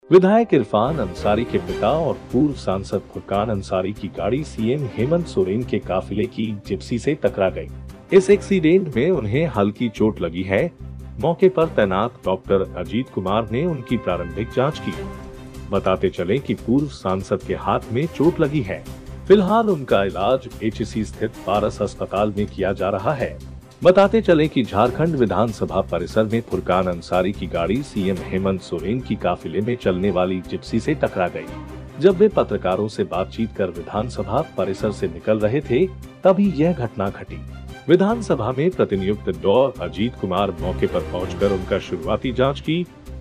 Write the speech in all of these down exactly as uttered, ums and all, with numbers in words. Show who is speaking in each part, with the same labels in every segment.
Speaker 1: विधायक इरफान अंसारी के पिता और पूर्व सांसद फुरकान अंसारी की गाड़ी सीएम हेमंत सोरेन के काफिले की जिप्सी से टकरा गई। इस एक्सीडेंट में उन्हें हल्की चोट लगी है। मौके पर तैनात डॉक्टर अजीत कुमार ने उनकी प्रारंभिक जांच की। बताते चले कि पूर्व सांसद के हाथ में चोट लगी है। फिलहाल उनका इलाज एचसी स्थित पारस अस्पताल में किया जा रहा है। बताते चले कि झारखंड विधानसभा परिसर में फुरकान अंसारी की गाड़ी सीएम हेमंत सोरेन की काफिले में चलने वाली जिप्सी से टकरा गई। जब वे पत्रकारों से बातचीत कर विधानसभा परिसर से निकल रहे थे, तभी यह घटना घटी। विधानसभा में प्रतिनियुक्त डॉ अजीत कुमार मौके पर पहुंचकर उनका शुरुआती जांच की।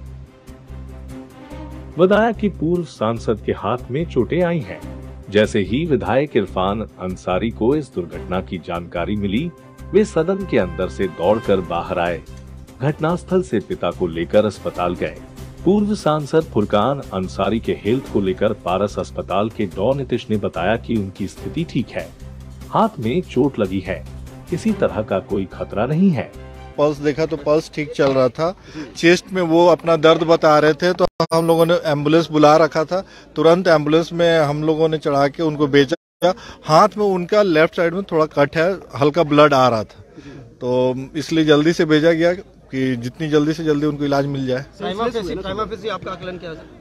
Speaker 1: बताया कि पूर्व सांसद के हाथ में चोटें आई हैं। जैसे ही विधायक इरफान अंसारी को इस दुर्घटना की जानकारी मिली, वे सदन के अंदर से दौड़कर बाहर आए। घटनास्थल से पिता को लेकर अस्पताल गए। पूर्व सांसद फुरकान अंसारी के हेल्थ को लेकर पारस अस्पताल के डॉ नीतीश ने बताया कि उनकी स्थिति ठीक है, हाथ में चोट लगी है, किसी तरह का कोई खतरा नहीं है।
Speaker 2: पल्स देखा तो पल्स ठीक चल रहा था। चेस्ट में वो अपना दर्द बता रहे थे, तो हम लोगों ने एम्बुलेंस बुला रखा था। तुरंत एम्बुलेंस में हम लोगों ने चढ़ा के उनको भेजा। हाथ में उनका लेफ्ट साइड में थोड़ा कट है, हल्का ब्लड आ रहा था, तो इसलिए जल्दी से भेजा गया कि जितनी जल्दी से जल्दी उनको इलाज मिल जाए।
Speaker 3: आपका आकलन क्या है?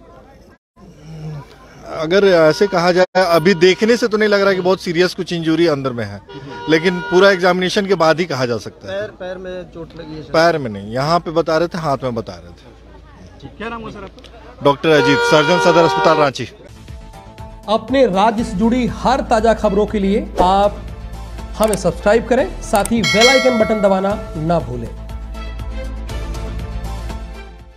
Speaker 2: अगर ऐसे कहा जाए, अभी देखने से तो नहीं लग रहा कि बहुत सीरियस कुछ इंजरी अंदर में है, लेकिन पूरा एग्जामिनेशन के बाद ही कहा जा सकता है।
Speaker 3: पैर पैर में चोट लगी है?
Speaker 2: पैर में नहीं, यहाँ पे बता रहे थे, हाथ में बता रहे थे।
Speaker 3: क्या नाम है सर आपका?
Speaker 2: डॉक्टर अजीत, सर्जन सदर अस्पताल रांची।
Speaker 4: अपने राज्य से जुड़ी हर ताजा खबरों के लिए आप हमें सब्सक्राइब करें, साथ ही बेल आइकन बटन दबाना ना भूलें।